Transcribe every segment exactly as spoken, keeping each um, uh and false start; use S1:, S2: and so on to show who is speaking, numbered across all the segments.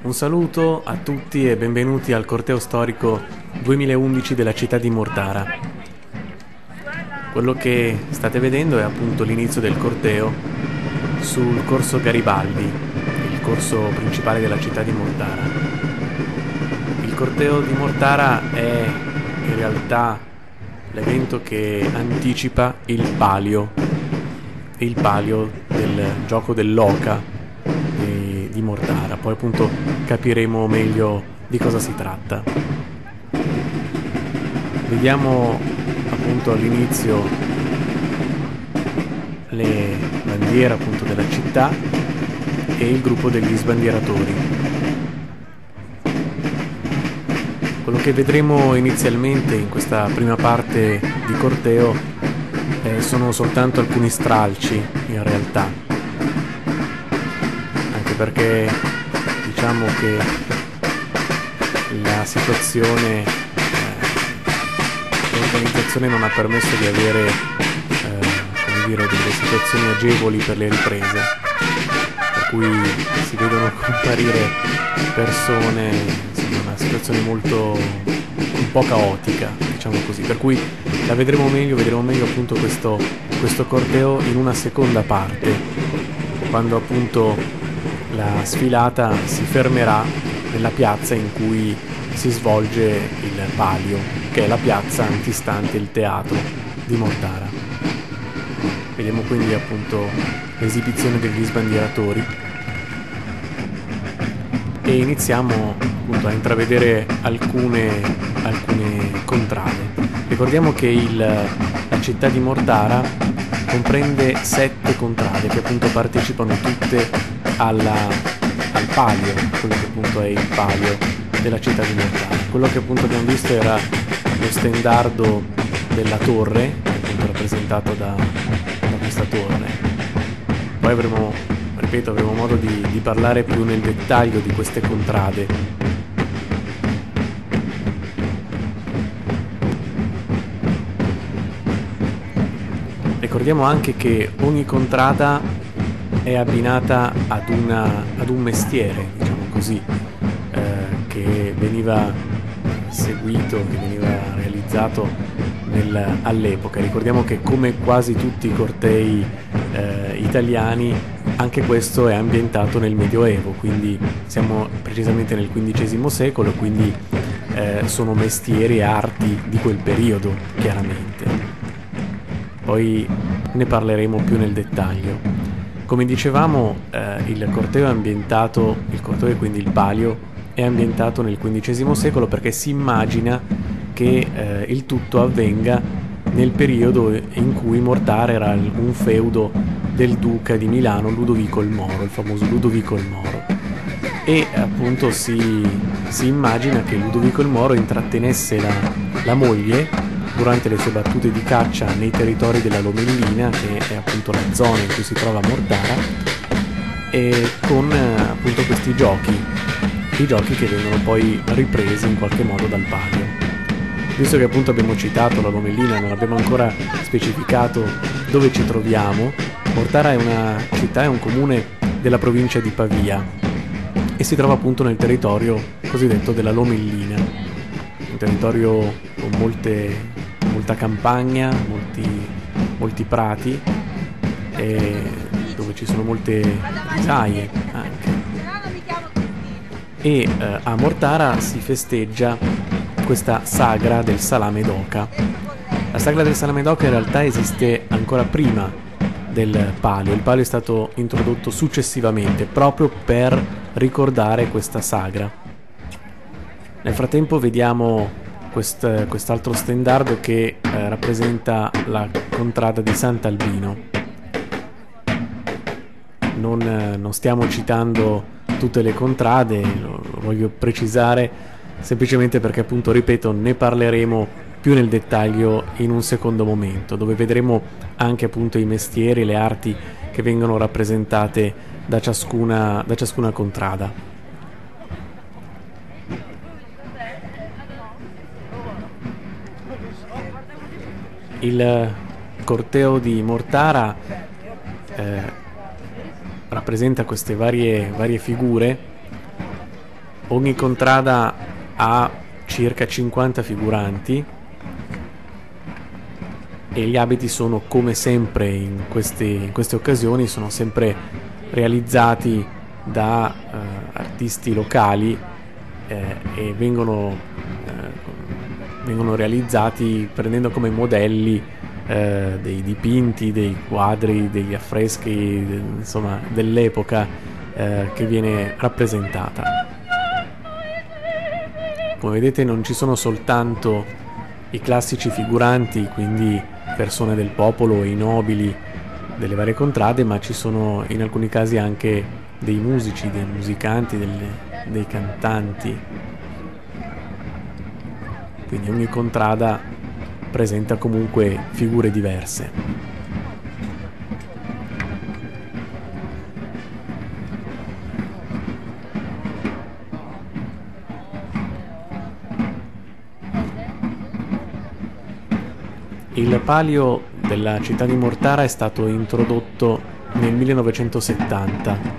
S1: Un saluto a tutti e benvenuti al corteo storico duemilaundici della città di Mortara. Quello che state vedendo è appunto l'inizio del corteo sul corso Garibaldi, il corso principale della città di Mortara. Il corteo di Mortara è in realtà l'evento che anticipa il palio, il palio del gioco dell'oca di, di Mortara. Poi appunto capiremo meglio di cosa si tratta. Vediamo appunto all'inizio le bandiere appunto della città e il gruppo degli sbandieratori. Quello che vedremo inizialmente in questa prima parte di corteo eh, sono soltanto alcuni stralci in realtà, anche perché diciamo che la situazione, eh, l'organizzazione non ha permesso di avere eh, come dire, delle situazioni agevoli per le riprese, per cui si vedono comparire persone, insomma una situazione molto un po' caotica, diciamo così, per cui la vedremo meglio, vedremo meglio appunto questo, questo corteo in una seconda parte, quando appunto la sfilata si fermerà nella piazza in cui si svolge il palio, che è la piazza antistante il teatro di Mortara. Vediamo quindi appunto l'esibizione degli sbandieratori e iniziamo appunto a intravedere alcune, alcune contrade. Ricordiamo che il, la città di Mortara comprende sette contrade che appunto partecipano tutte alla, al palio, quello che appunto è il palio della città di Mortara. Quello che appunto abbiamo visto era lo stendardo della torre, che è appunto rappresentato da, da questa torre. Poi avremo, ripeto, avremo modo di, di parlare più nel dettaglio di queste contrade. Ricordiamo anche che ogni contrada è abbinata ad, una, ad un mestiere, diciamo così, eh, che veniva seguito, che veniva realizzato nel, all'epoca. Ricordiamo che come quasi tutti i cortei eh, italiani, anche questo è ambientato nel Medioevo, quindi siamo precisamente nel quindicesimo secolo, quindi eh, sono mestieri e arti di quel periodo, chiaramente. Poi ne parleremo più nel dettaglio. Come dicevamo, eh, il corteo è ambientato, il corteo e quindi il palio è ambientato nel quindicesimo secolo perché si immagina che eh, il tutto avvenga nel periodo in cui Mortara era un feudo del duca di Milano Ludovico il Moro, il famoso Ludovico il Moro, e appunto si, si immagina che Ludovico il Moro intrattenesse la, la moglie durante le sue battute di caccia nei territori della Lomellina, che è appunto la zona in cui si trova Mortara, e con appunto questi giochi, i giochi che vengono poi ripresi in qualche modo dal palio. Visto che appunto abbiamo citato la Lomellina, non abbiamo ancora specificato dove ci troviamo. Mortara è una città, è un comune della provincia di Pavia e si trova appunto nel territorio cosiddetto della Lomellina, un territorio con molte molta campagna, molti, molti prati, e dove ci sono molte risaie anche. E eh, a Mortara si festeggia questa sagra del salame d'oca. La sagra del salame d'oca in realtà esiste ancora prima del palio. Il palio è stato introdotto successivamente proprio per ricordare questa sagra. Nel frattempo vediamo Quest, quest'altro stendardo che eh, rappresenta la contrada di Sant'Albino. Non, eh, non stiamo citando tutte le contrade, lo, lo voglio precisare semplicemente perché appunto, ripeto, ne parleremo più nel dettaglio in un secondo momento, dove vedremo anche appunto i mestieri, le arti che vengono rappresentate da ciascuna, da ciascuna contrada. Il corteo di Mortara eh, rappresenta queste varie, varie figure Ogni contrada ha circa cinquanta figuranti e gli abiti sono, come sempre in queste, in queste occasioni, sono sempre realizzati da eh, artisti locali eh, e vengono, eh, vengono realizzati prendendo come modelli eh, dei dipinti, dei quadri, degli affreschi, de, insomma, dell'epoca eh, che viene rappresentata. Come vedete non ci sono soltanto i classici figuranti, quindi persone del popolo e i nobili delle varie contrade, ma ci sono in alcuni casi anche dei musici, dei musicanti, delle, dei cantanti. Quindi ogni contrada presenta comunque figure diverse. Il palio della città di Mortara è stato introdotto nel millenovecentosettanta.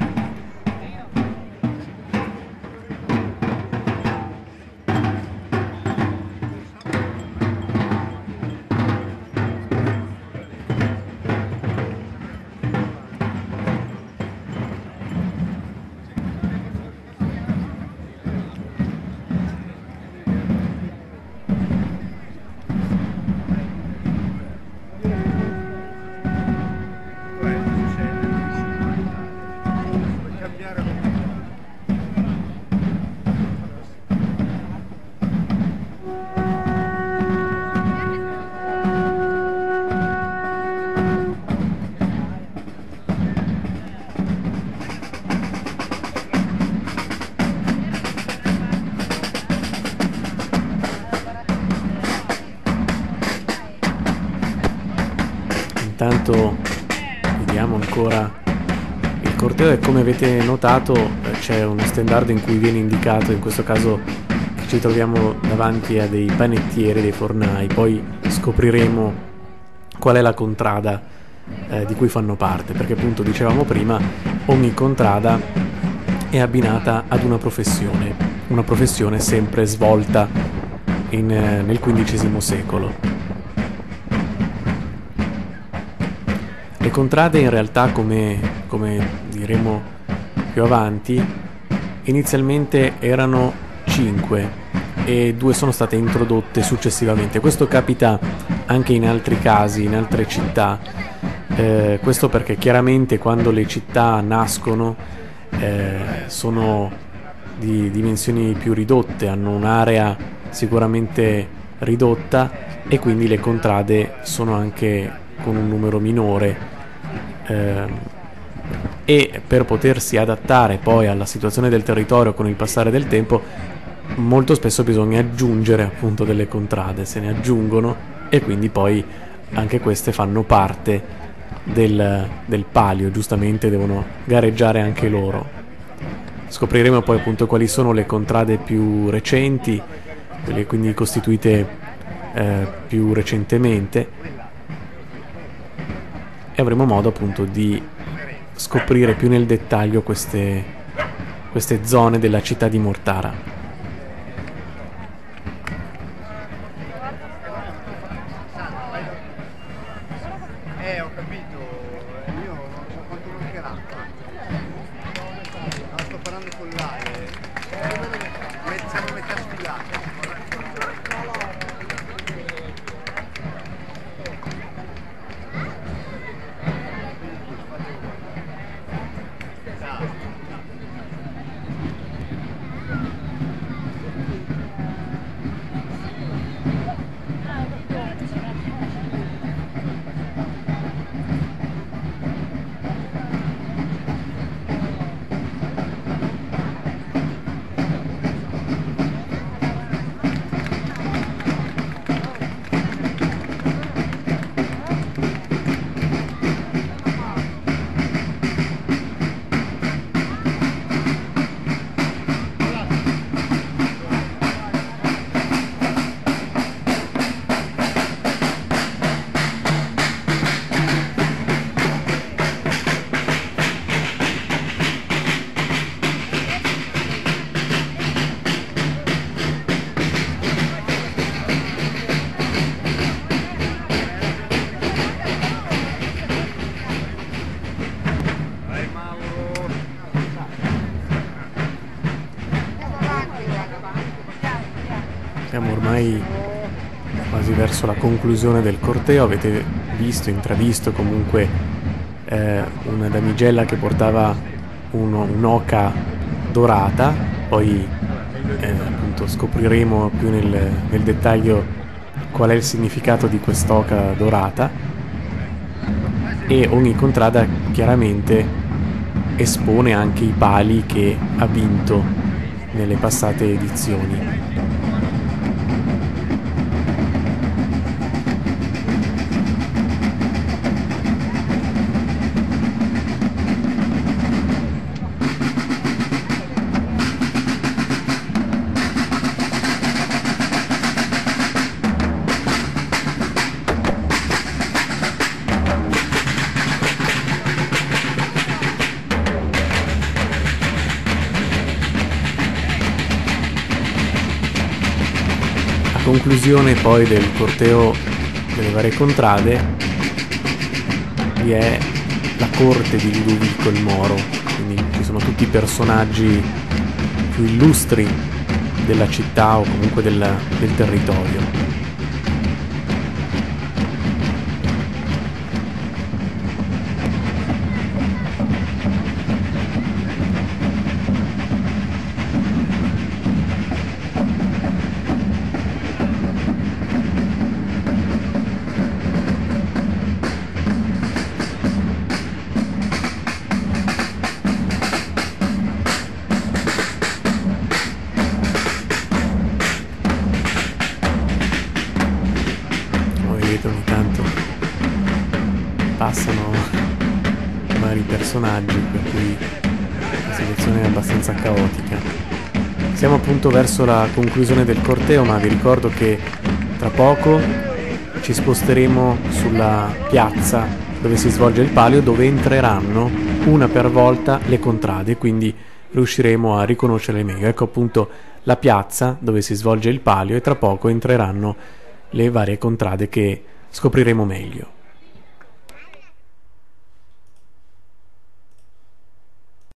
S1: Intanto vediamo ancora il corteo e, come avete notato, c'è uno standard in cui viene indicato, in questo caso, che ci troviamo davanti a dei panettieri, dei fornai. Poi scopriremo qual è la contrada eh, di cui fanno parte, perché appunto dicevamo prima, ogni contrada è abbinata ad una professione, una professione sempre svolta in, eh, nel quindicesimo secolo. Le contrade in realtà, come, come diremo più avanti, inizialmente erano cinque e due sono state introdotte successivamente. Questo capita anche in altri casi, in altre città. Eh, questo perché chiaramente quando le città nascono eh, sono di dimensioni più ridotte, hanno un'area sicuramente ridotta e quindi le contrade sono anche con un numero minore. Eh, e per potersi adattare poi alla situazione del territorio con il passare del tempo, molto spesso bisogna aggiungere appunto delle contrade, se ne aggiungono, e quindi poi anche queste fanno parte del, del palio, giustamente devono gareggiare anche loro. Scopriremo poi appunto quali sono le contrade più recenti, quelle quindi costituite eh, più recentemente, e avremo modo appunto di scoprire più nel dettaglio queste, queste zone della città di Mortara.
S2: Eh, ho capito, io non so quanto mancherà. No, sto parlando con l'aria. Siamo a metà sfilata.
S1: ormai quasi verso la conclusione del corteo. Avete visto, intravisto comunque eh, una damigella che portava uno, un'oca dorata. Poi eh, appunto scopriremo più nel, nel dettaglio qual è il significato di quest'oca dorata, e ogni contrada chiaramente espone anche i pali che ha vinto nelle passate edizioni. A conclusione poi del corteo delle varie contrade vi è la corte di Ludovico il Moro, quindi ci sono tutti i personaggi più illustri della città o comunque del, del territorio. Ogni tanto passano vari personaggi, per cui la situazione è abbastanza caotica. Siamo appunto verso la conclusione del corteo, ma vi ricordo che tra poco ci sposteremo sulla piazza dove si svolge il palio, dove entreranno una per volta le contrade, quindi riusciremo a riconoscerle meglio. Ecco appunto la piazza dove si svolge il palio, e tra poco entreranno le varie contrade che scopriremo meglio.